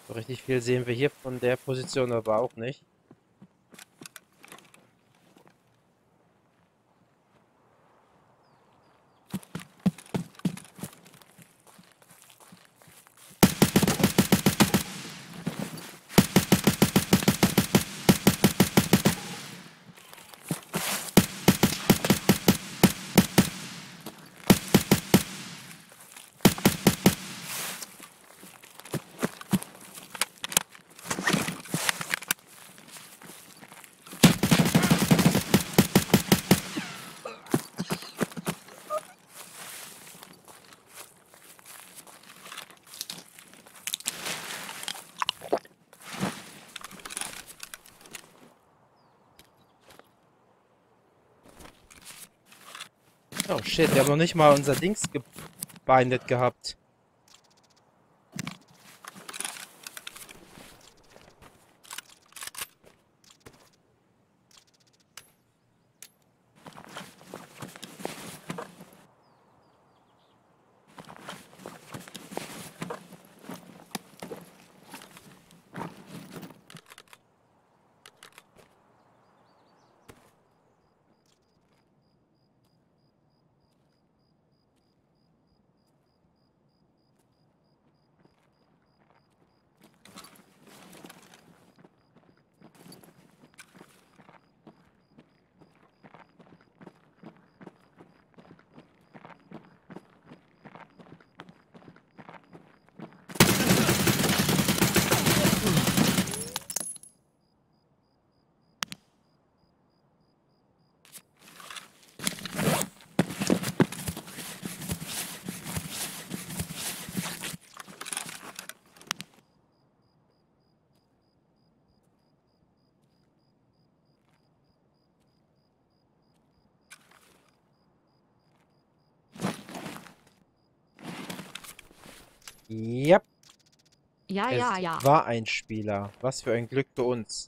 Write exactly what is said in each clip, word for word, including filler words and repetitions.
So richtig viel sehen wir hier von der Position aber auch nicht. Oh shit, wir haben noch nicht mal unser Dings gebindet gehabt. Yep, Ja, es ja, ja. war ein Spieler. Was für ein Glück für uns.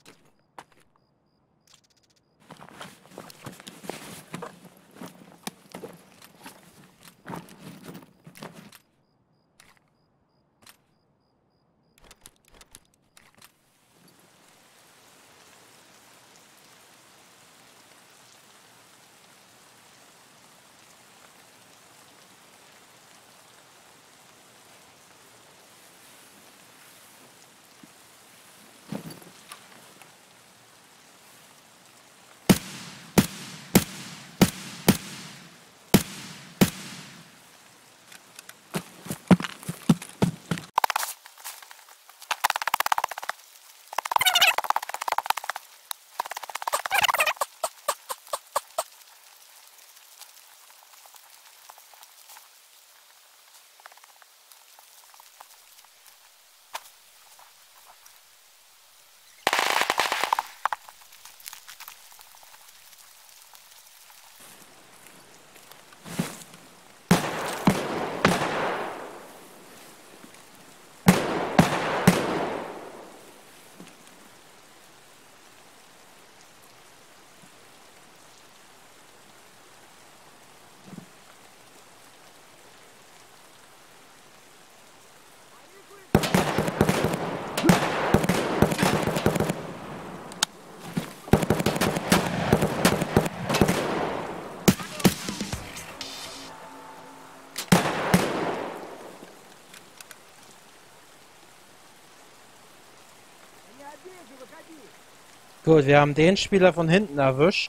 Gut, wir haben den Spieler von hinten erwischt.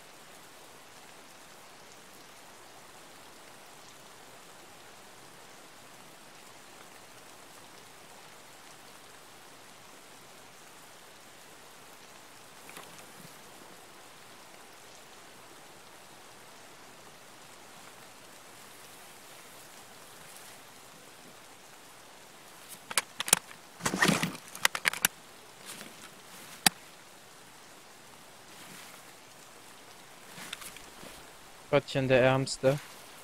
Gottchen, der Ärmste.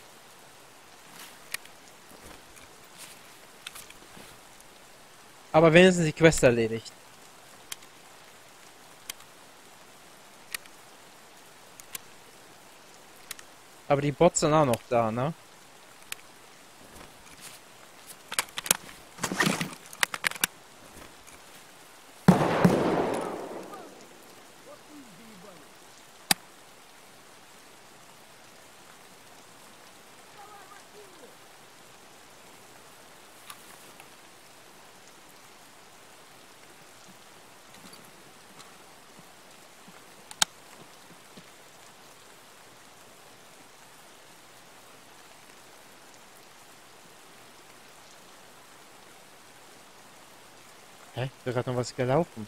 Aber wenigstens die Quest erledigt. Aber die Bots sind auch noch da, ne? Hä? Ich bin gerade noch was gelaufen.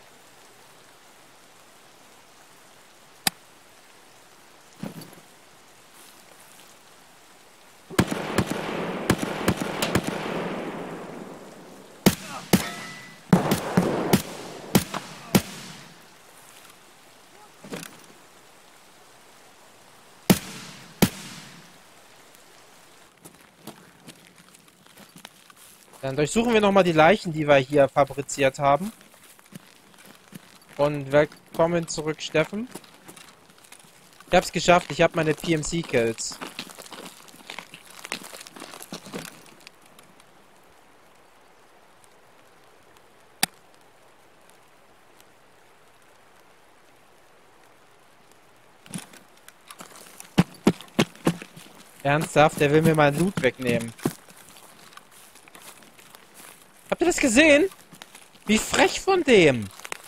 Dann durchsuchen wir nochmal die Leichen, die wir hier fabriziert haben. Und willkommen zurück, Steffen. Ich hab's geschafft, ich habe meine P M C-Kills. Ernsthaft, der will mir meinen Loot wegnehmen. Habt ihr das gesehen? Wie frech von dem!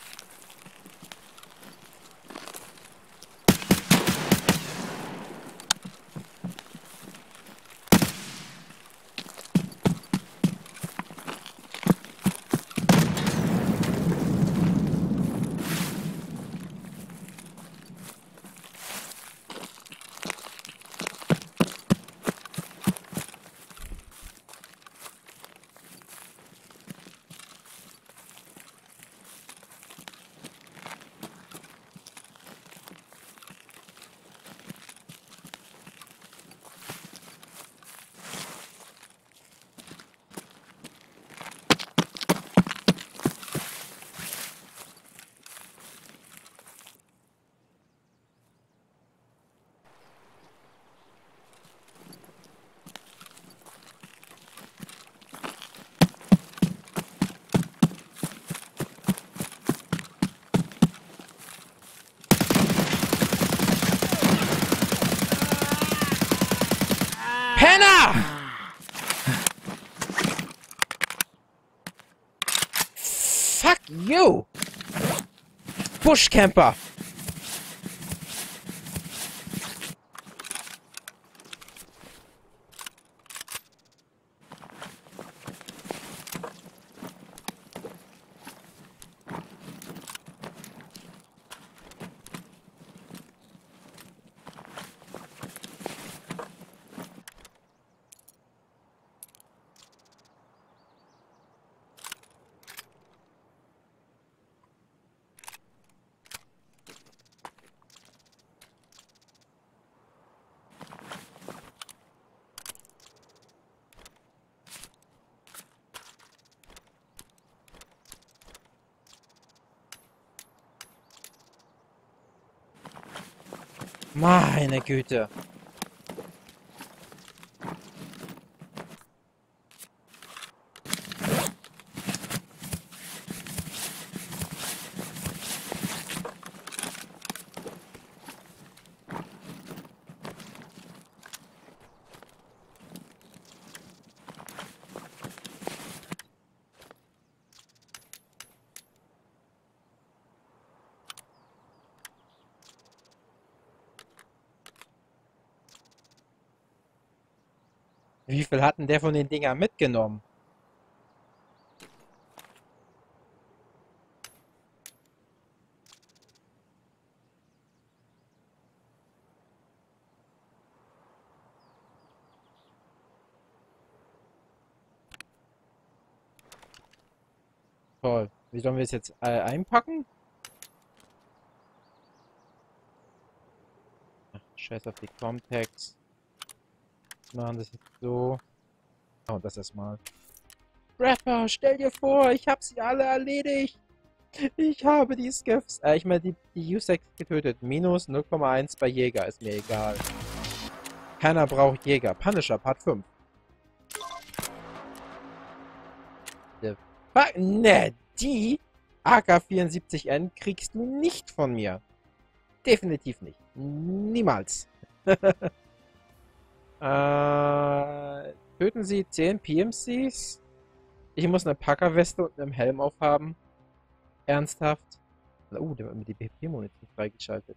Penner! Fuck you! Buschcamper! Meine Güte. Wie viel hatten der von den Dingern mitgenommen? Toll. Wie sollen wir es jetzt äh, einpacken? Ach, scheiß auf die Comtags. Machen das jetzt so. Oh, das erstmal. Rapper, stell dir vor, ich hab sie alle erledigt. Ich habe die Skiffs, äh, ich meine die, die U sechs getötet. Minus null Komma eins bei Jäger, ist mir egal. Keiner braucht Jäger. Punisher, Part fünf. The fuck? Ne, die A K vierundsiebzig N kriegst du nicht von mir. Definitiv nicht. Niemals. äh, töten Sie zehn P M Cs? Ich muss eine Packerweste und einen Helm aufhaben. Ernsthaft? Oh, der hat mir die B P-Munition freigeschaltet.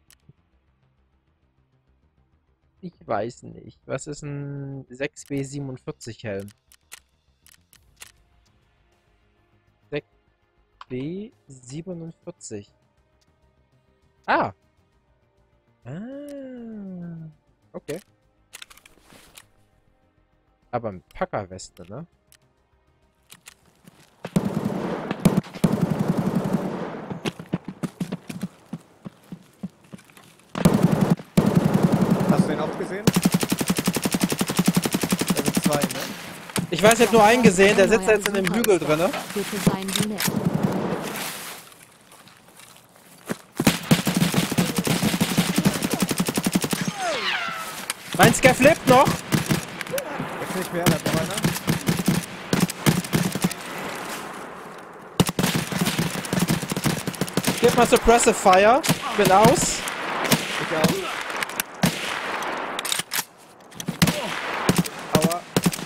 Ich weiß nicht. Was ist ein sechs B siebenundvierzig Helm? B siebenundvierzig. Ah! Ah. Okay. Aber mit Packerweste, ne? Hast du den auch gesehen? Level zwei, ne? Ich weiß, ich hab nur einen gesehen, der sitzt jetzt in dem Hügel drinne. Bitte seien Sie nett. Mein Scaff lebt noch! Jetzt nicht mehr, da hat noch einer. Gib mal Suppressive Fire. Ich bin aus. Ich auch. Aua.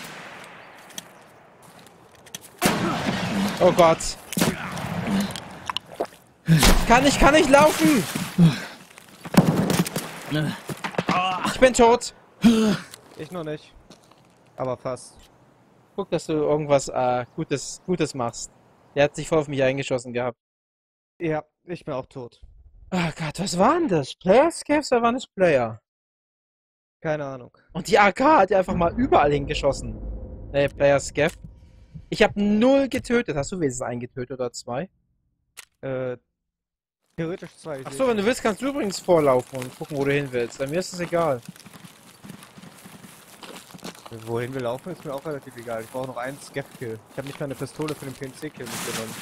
Oh Gott. Kann ich, kann ich laufen! Ich bin tot. Ich noch nicht. Aber fast. Guck, dass du irgendwas äh, Gutes, Gutes machst. Der hat sich voll auf mich eingeschossen gehabt. Ja, ich bin auch tot. Oh Gott, was war denn das? Player Scavs oder waren das Player? Keine Ahnung. Und die A K hat ja einfach mal überall hingeschossen. Nee, Player Scav. Ich habe null getötet. Hast du wenigstens einen getötet oder zwei? Äh, theoretisch zwei. Achso, wenn du willst, kannst du übrigens vorlaufen und gucken, wo du hin willst. Bei mir ist es egal. Wohin wir laufen, ist mir auch relativ egal. Ich brauche noch einen Scav-Kill. Ich habe nicht mal eine Pistole für den P N C-Kill mitgenommen.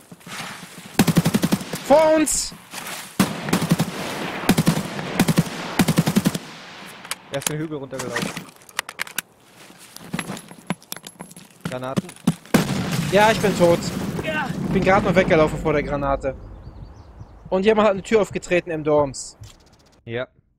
Vor uns! Er ist den Hügel runtergelaufen. Granaten. Ja, ich bin tot. Ich bin gerade noch weggelaufen vor der Granate. Und jemand hat eine Tür aufgetreten im Dorms. Ja.